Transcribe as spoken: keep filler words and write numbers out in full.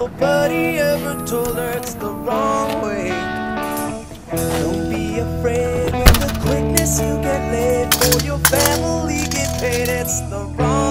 nobody ever told her it's the wrong way. Don't be afraid with the quickness you get laid, for your family get paid, it's the wrong way.